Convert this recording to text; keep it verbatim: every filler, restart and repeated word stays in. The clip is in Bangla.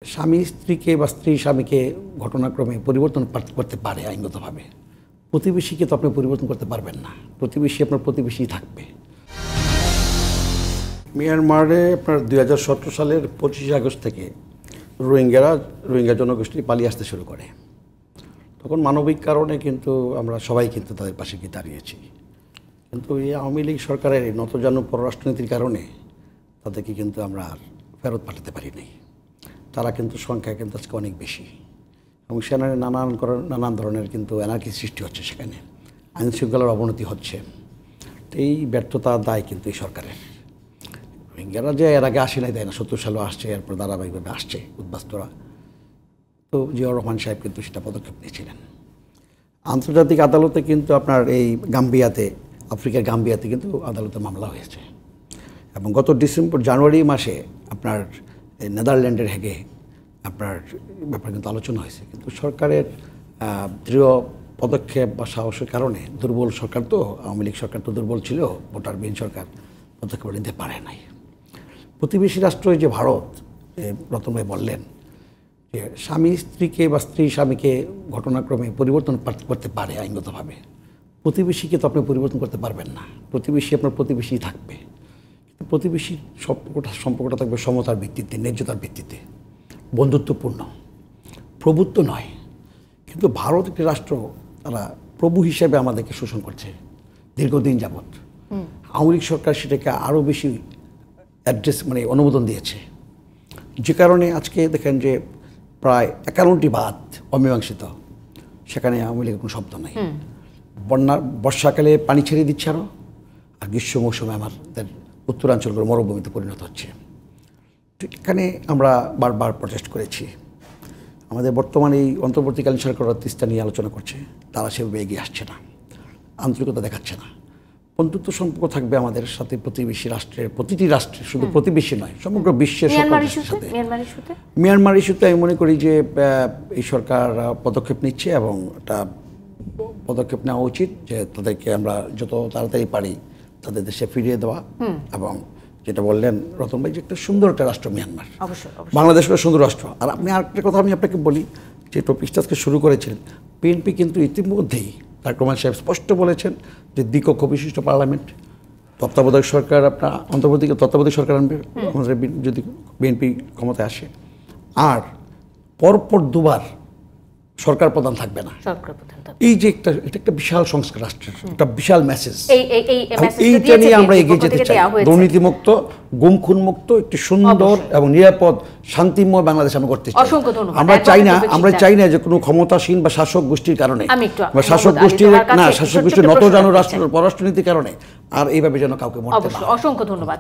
স্বামী স্ত্রীকে বা স্ত্রী স্বামীকে ঘটনাক্রমে পরিবর্তন করতে পারে আইনগতভাবে। প্রতিবেশীকে তো আপনি পরিবর্তন করতে পারবেন না। প্রতিবেশী আপনার প্রতিবেশী থাকবে। মিয়ানমারে আপনার দুই হাজার সতেরো সালের পঁচিশে আগস্ট থেকে রোহিঙ্গারা রোহিঙ্গা জনগোষ্ঠী পালিয়ে আসতে শুরু করে। তখন মানবিক কারণে কিন্তু আমরা সবাই কিন্তু তাদের পাশে গিয়ে দাঁড়িয়েছি। কিন্তু এই আওয়ামী লীগ সরকারের নতজানু পররাষ্ট্রনীতির কারণে তাদেরকে কিন্তু আমরা আর ফেরত পাঠাতে পারি নাই। তারা কিন্তু সংখ্যা কিন্তু আজকে অনেক বেশি এবং সেখানে নানান নানান ধরনের কিন্তু এনার্কি সৃষ্টি হচ্ছে, সেখানে আইন শৃঙ্খলার অবনতি হচ্ছে। এই ব্যর্থতার দায় কিন্তু এই সরকারের। রোহিঙ্গারা যে এর আগে আসে নাই তাই না, সত্তর সালেও আসছে, এরপর ধারাবাহিকভাবে আসছে উদ্বাস্তুরা। তো জিয়াউর রহমান সাহেব কিন্তু সেটা পদক্ষেপ নিয়েছিলেন। আন্তর্জাতিক আদালতে কিন্তু আপনার এই গাম্বিয়াতে, আফ্রিকার গাম্বিয়াতে কিন্তু আদালতে মামলা হয়েছে এবং গত ডিসেম্বর জানুয়ারি মাসে আপনার নেদারল্যান্ডের হেগে আপনার ব্যাপারে কিন্তু আলোচনা হয়েছে। কিন্তু সরকারের দৃঢ় পদক্ষেপ বা সাহসের কারণে, দুর্বল সরকার তো, আওয়ামী লীগ সরকার তো দুর্বল ছিল, ভোটারবিহীন সরকার পদক্ষেপ নিতে পারে নাই। প্রতিবেশী রাষ্ট্র যে ভারত, রতন ভাই বললেন যে স্বামী স্ত্রীকে বা স্ত্রী স্বামীকে ঘটনাক্রমে পরিবর্তন করতে পারে আইনগতভাবে। প্রতিবেশীকে তো আপনি পরিবর্তন করতে পারবেন না। প্রতিবেশী আপনার প্রতিবেশী থাকবে। কিন্তু প্রতিবেশীর সম্পর্কটা সম্পর্কটা থাকবে সমতার ভিত্তিতে, ন্যায্যতার ভিত্তিতে, বন্ধুত্বপূর্ণ, প্রভুত্ব নয়। কিন্তু ভারত একটি রাষ্ট্র, তারা প্রভু হিসেবে আমাদেরকে শোষণ করছে দীর্ঘদিন যাবৎ। আওয়ামী লীগ সরকার সেটাকে আরও বেশি অ্যাড্রেস মানে অনুমোদন দিয়েছে, যে কারণে আজকে দেখেন যে প্রায় একান্নটি বাঁধ অমীমাংসিত, সেখানে আওয়ামী লীগের কোনো শব্দ নেই। বন্যা বর্ষাকালে পানি ছেড়ে দিচ্ছে আরও, আর গ্রীষ্ম মৌসুমে আমাদের উত্তরাঞ্চলগুলো মরুভূমিতে পরিণত হচ্ছে। ঠিক এখানে আমরা বারবার প্রচেষ্টা করেছি। আমাদের বর্তমানে এই অন্তর্বর্তীকালীন সরকার তিস্তা নিয়ে আলোচনা করছে, তারা সেভাবে এগিয়ে আসছে না, আন্তরিকতা দেখাচ্ছে না। বন্ধুত্ব সম্পর্ক থাকবে আমাদের সাথে প্রতিবেশী রাষ্ট্রের, প্রতিটি রাষ্ট্রের, শুধু প্রতিবেশী নয়, সমগ্র বিশ্বের সাথে। মিয়ানমার ইস্যুতে আমি মনে করি যে এই সরকার পদক্ষেপ নিচ্ছে এবং একটা পদক্ষেপ নেওয়া উচিত যে তাদেরকে আমরা যত তাড়াতাড়ি পারি তাদের দেশে ফিরিয়ে দেওয়া। এবং যেটা বললেন রতন ভাই, যে একটা সুন্দর একটা রাষ্ট্র মিয়ানমার, বাংলাদেশ একটা সুন্দর রাষ্ট্র। আর আপনি আরেকটা কথা আমি আপনাকে বলি, যে টপিকটা আজকে শুরু করেছিলেন, বিএনপি কিন্তু ইতিমধ্যেই তার রহমান সাহেব স্পষ্ট বলেছেন যে দ্বিকক্ষ বিশিষ্ট পার্লামেন্ট, তত্ত্বাবধায়ক সরকার, আপনার অন্তর্বর্তী তত্ত্বাবধায়ক সরকার আনবে আমাদের যদি বিএনপি ক্ষমতায় আসে। আর পরপর দুবার সরকার প্রধান থাকবে না। এই যে একটা, এটা একটা বিশাল সংস্কার রাষ্ট্রের, একটা বিশাল মেসেজ। এইটা নিয়ে আমরা এগিয়ে যেতে চাই। দুর্নীতিমুক্ত, গুম খুন মুক্ত একটি সুন্দর এবং নিরাপদ শান্তিময় বাংলাদেশ আমরা করতে চাই। আমরা চাই না আমরা চাই না যে কোনো ক্ষমতাসীন বা শাসক গোষ্ঠীর কারণে বা শাসক গোষ্ঠীর না শাসক গোষ্ঠীর নতজানু রাষ্ট্র পররাষ্ট্রনীতির কারণে আর এইভাবে যেন কাউকে মরতে না হয়। অসংখ্য ধন্যবাদ।